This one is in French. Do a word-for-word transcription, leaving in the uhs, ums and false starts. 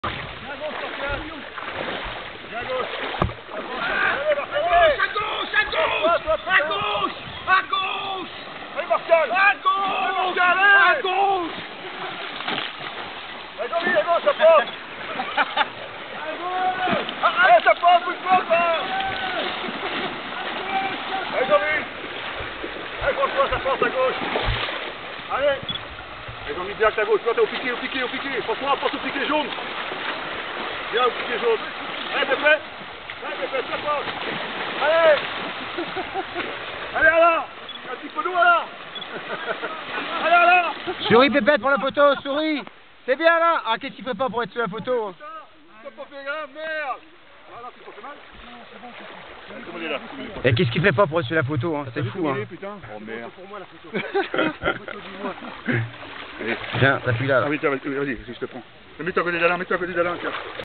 Viens à gauche, Martial. Viens à gauche. À gauche, à gauche, à gauche, à gauche, à gauche. Allez, Martial. À gauche, à gauche. Allez, Jean-Mi, à gauche, ça passe. Allez, ça passe, bouge pas, ça. Allez, Jean-Mi. Allez, François, ça passe à gauche. Allez. Allez, Jean-Mi, direct à gauche. Toi, t'es au piqué, au piqué, au piqué. François, passe au piqué jaune. Viens au piqué jaune. Allez, Pépé. Allez, Pépé, ça passe. Allez. Allez, Alain. Un petit peu d'eau, Alain. Allez, Alain. Souris Pépette pour la photo, souris. C'est bien là. Ah, qu'est-ce qu'il fait pas pour être sur la photo? T'as pas fait grave, merde. Ah non, c'est pas fait mal. Non, c'est bon, c'est bon. Comment il est là? Et qu'est-ce qu'il fait pas pour être sur la photo, hein? C'est fou, hein. Putain. Oh merde. C'est pour moi la photo. La photo du mois. Allez. Tiens, t'appuies là, là. Ah oui, tiens, vas-y, vas-y, je te prends. Mets-toi à côté d'Alain, mets-toi à côté d'Alain, tiens.